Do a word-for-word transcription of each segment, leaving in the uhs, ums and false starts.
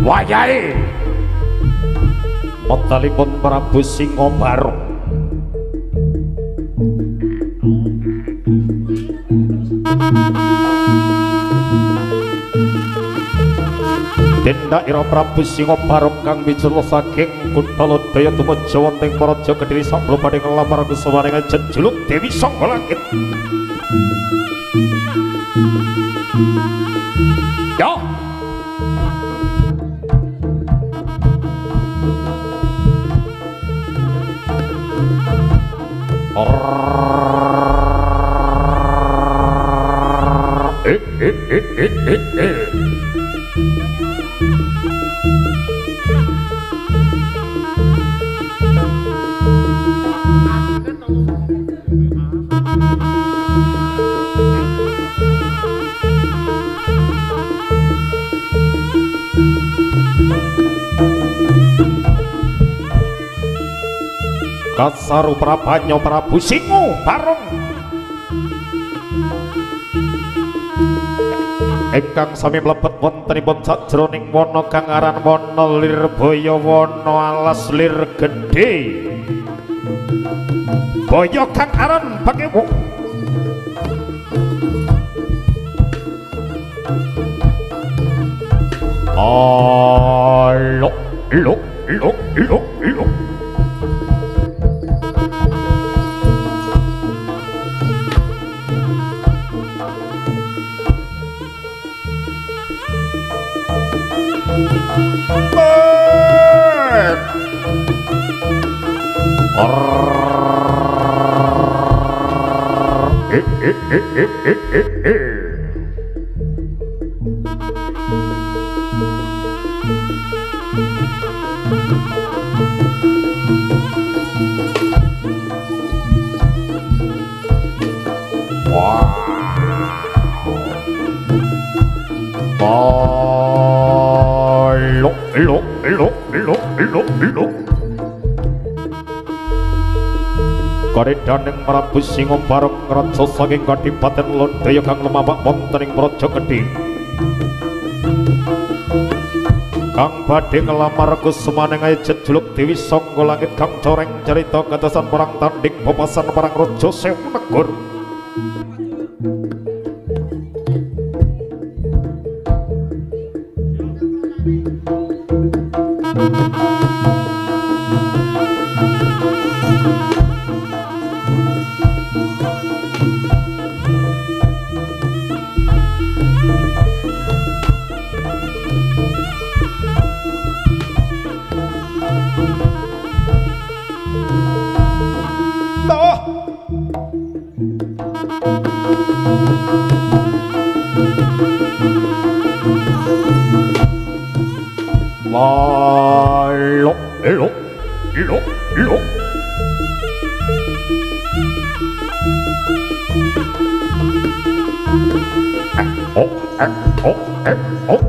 wayahe metalipun Prabu Singobarong Denda ira Prabu Singobarong kang micara saking kutha Lodaya tumuju wonten Praja Kediri sablo badhe nglamar kusumaning jejuluk Dewi Sangga Langit. Ya. Eh eh eh eh eh eh. Kasaru Prabanyo Prabu Singobarong ingkang sami mlebet wontenipun sajroning wana kang aran wana Lirbaya wana alas lir gedhe baya kang aran Bakewu alok lok lok lok lok eh eh eh eh eh eh eh wow lok lok lok lok lok lok Karedaning Prabu Singobarong raja saking Kadipaten Lodaya kang lumabak wonten ing Praja Kedhi kang badhe nglamar kusumaning jejuluk Dewi Sangga Langit kang coreng carita kadasan perang tanding pepasan perang Raja Sewu Negara lok lok lok lok oh eh oh eh oh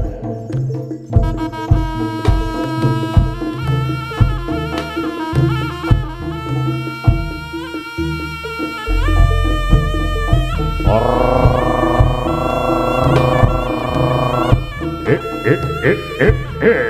eh eh eh eh eh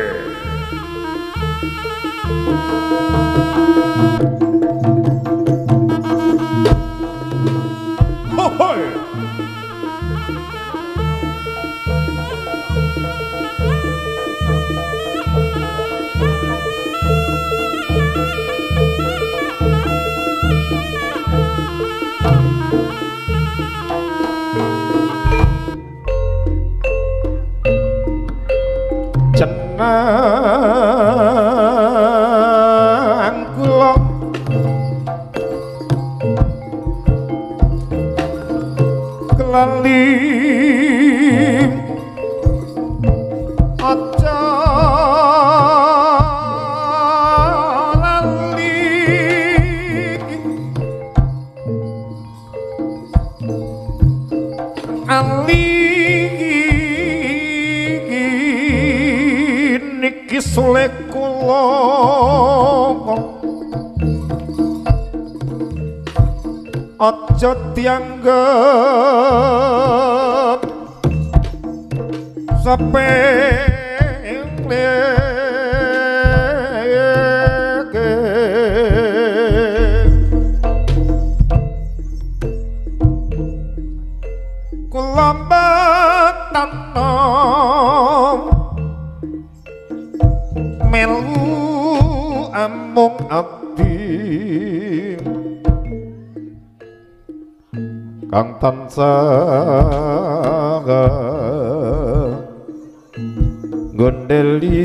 jeneng kula kelali aja lali ali niki sule kula aja dianggep sepele kang tansah gondeli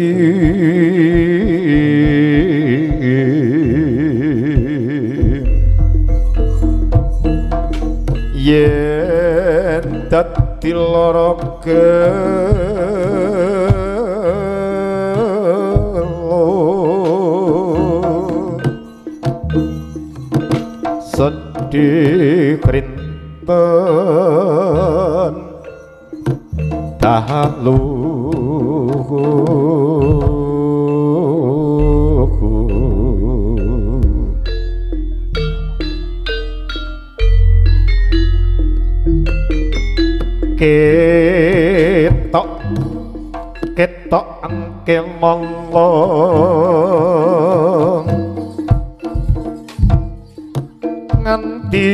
yen dadi lara sedih kerinten dalu ketok ketok angke mongong nganti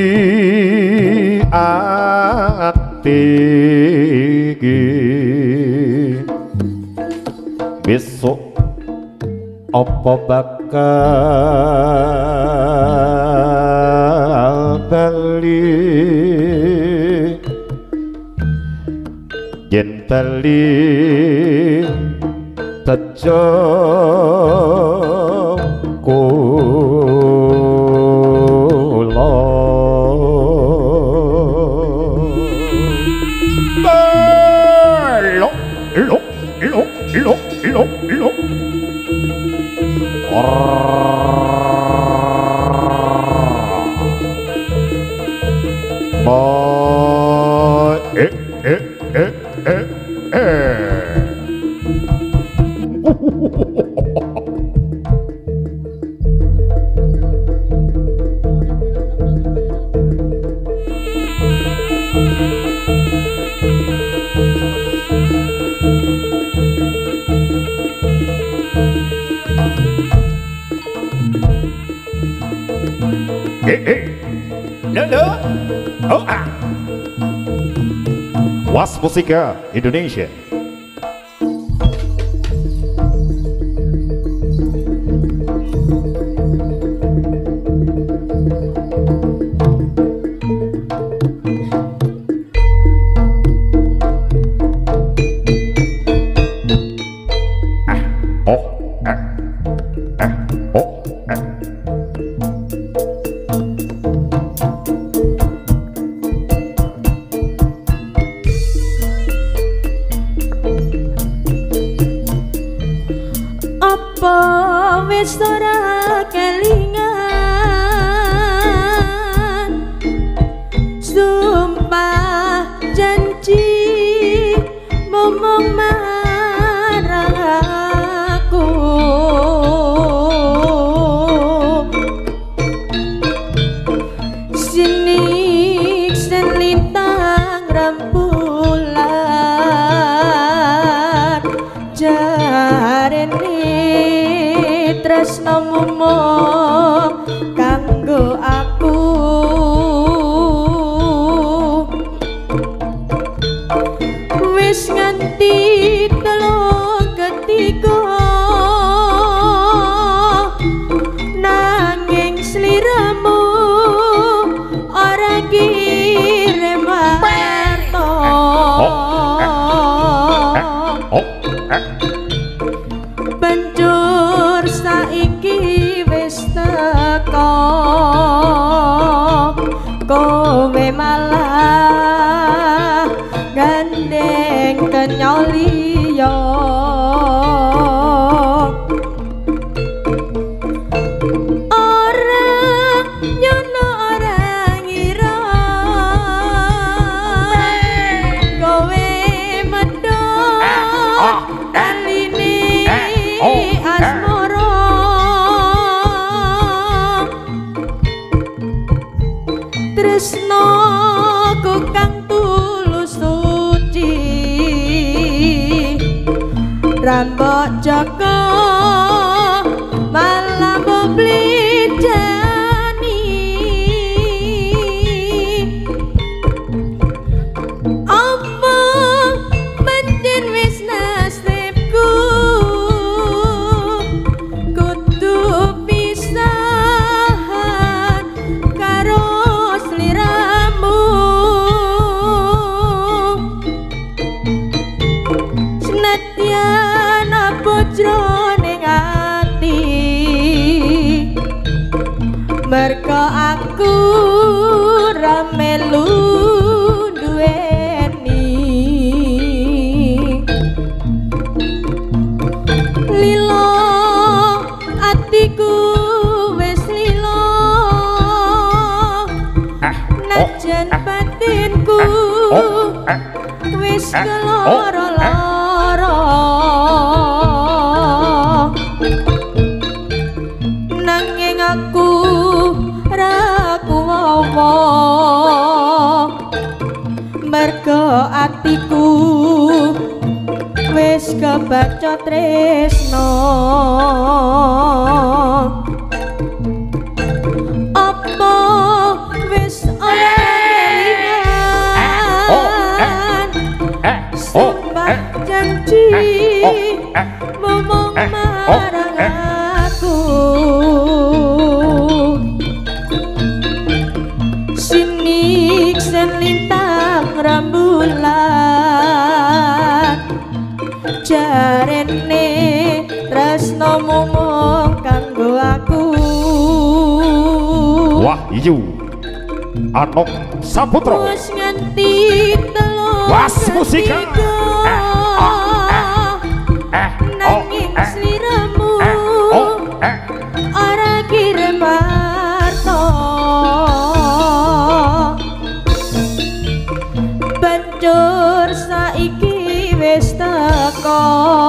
ati iki besok apa bakal bali yen bali tejo Ilo, ilo, ilo. Ma, eh, eh, eh, eh, eh. Eh, eh. No, no. Oh, ah. Was Musika Indonesia. wis ora kelingan sumpah janji momong marang aku sinik selintang rembulan jarene tresnamu kanggo aku wis nganti telu ketiga nanging sliramu ora kirim harta banjur saiki wis teko kowe malah gandeng kenyoliyo orang nyono orang ngira kowe medhot kaline asmara tresno ku kang tulus suci Rambok Joko malah beblijani apa pancen wis nasibku kudu pisahan karo sliramu senadyan apa jroning ati merga aku ra melu duweni lilo atiku wis lilo najan batinku wis keloro-loro nanging aku ra kuwowo merga atiku wis kebaca tresno apa wis ora kelingan sumpah janji ngomong marang aku sinik selintang rembulan jarene tresno mung kanggo aku Wahyu Anom Saputra wis nganti telu Was musika nanging sliramu ora kirim harta banjur saiki wis teko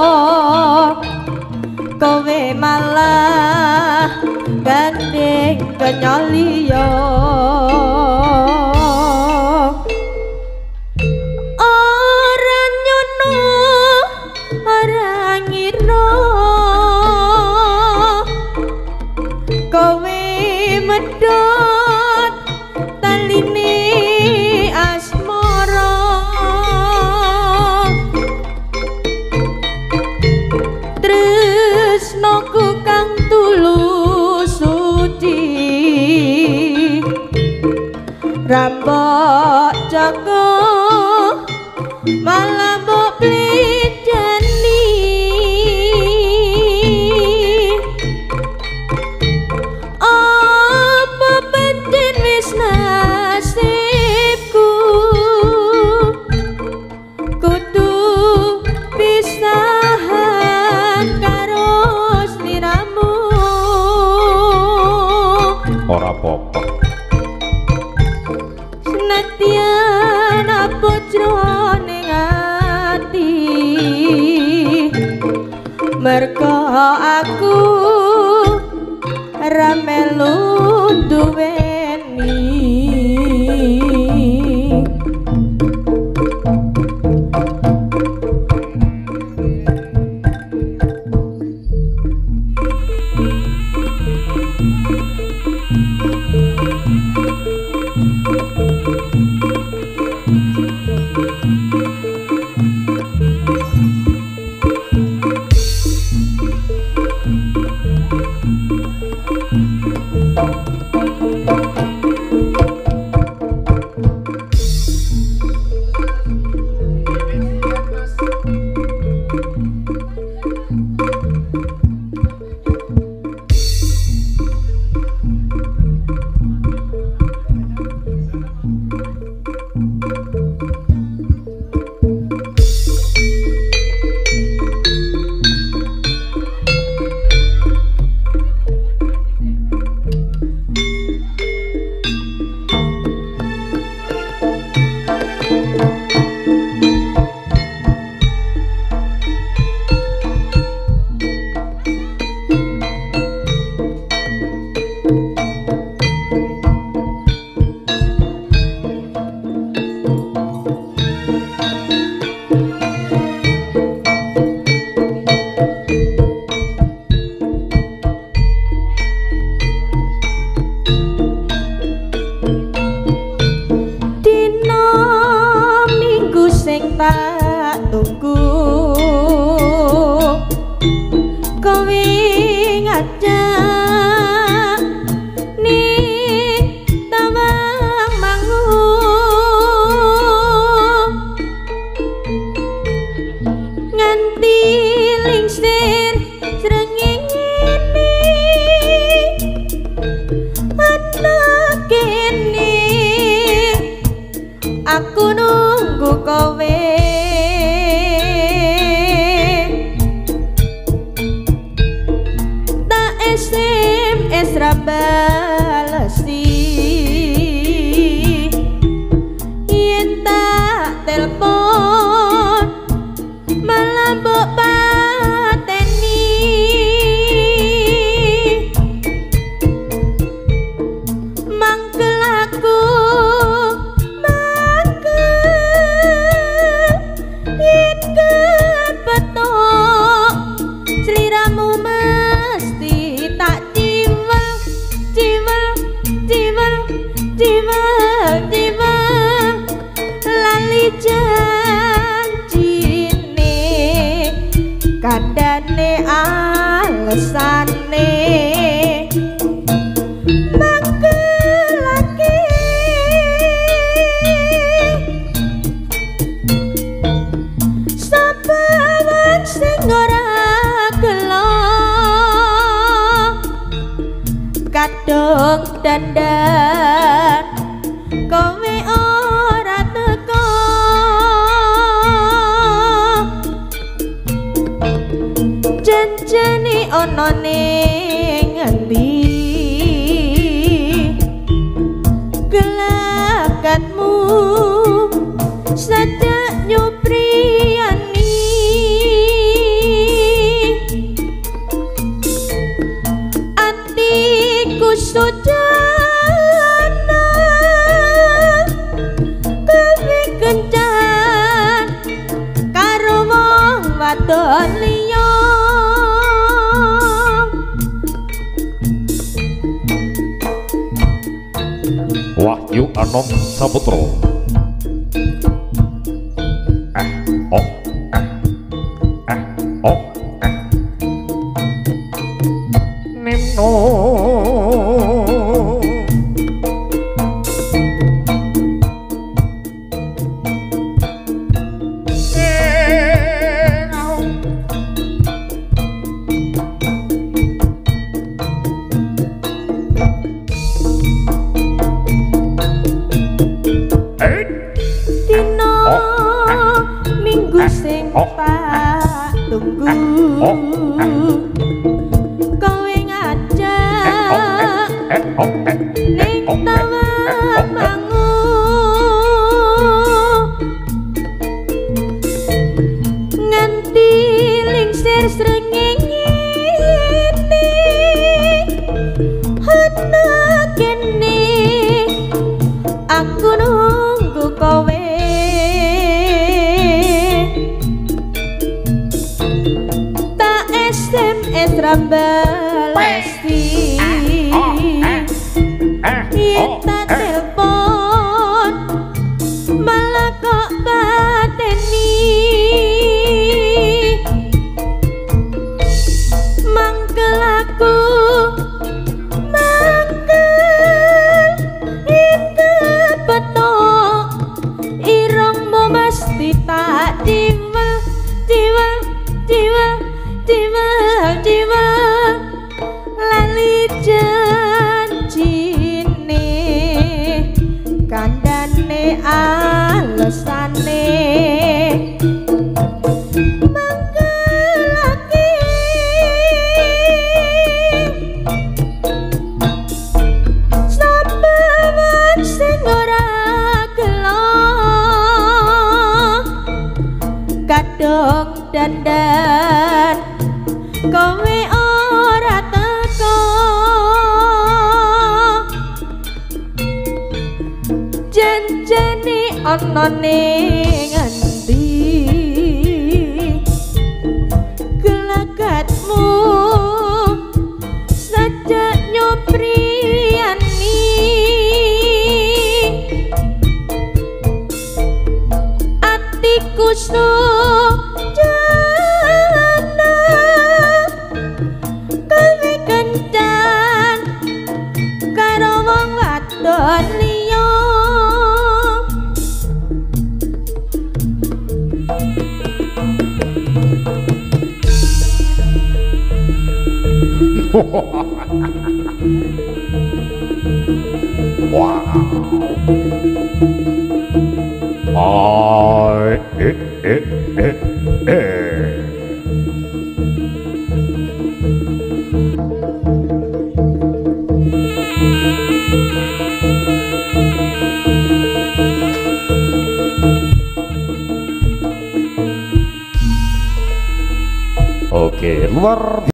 kowe malah gandeng kenyaliya ora nyono ora ngira kowe medhot taline asmara tresnoku kang tulus suci Rambok Joko malah mbok plijani apa pancen wis nasibku kudu pisahan karo sliramu ora apa-apa senadyan apa jroning ati merga aku ra melu duweni tunggu kowe ngajak ning tawang mangu nganti lingsir srengenge ana kene aku nunggu kowe tak S M S ra balesi yen tak telepon malah mbok pateni mangkel aku mangkel yen kepetok sliramu mesti tak jiwa jiwa jiwa jiwa jiwa lali janjine kandane alesane mangkel lagi sapa wong sing ora gelo kadung dandan kowe ora teko janjane ana ning endi gelakatmu sajak nyupriyani atiku sujana kowe kencan karo wong wadon liya Wahyu Anom Saputro. Eh, oh, eh, eh, oh, eh. Nino. Eh, au. dina minggu sing tak tunggu kowe ngajak ning taman mangu nganti lingsir srengenge ana kene aku nunggu kowe tak S M S ra balesi yen tak telepon malah kok pateni mangkel aku mangkel itu petok irungmu mesti tak jiwa jiwa jiwa jiwa jiwa lali janjine kandane alesane mangkel lagi sapa wong sing ora gelo kadung dandan kowe ora teko janjane ana ning endi gelakatmu sajak nyupriyani atiku su Wow. Ay, eh, eh, eh, eh. Oke, luar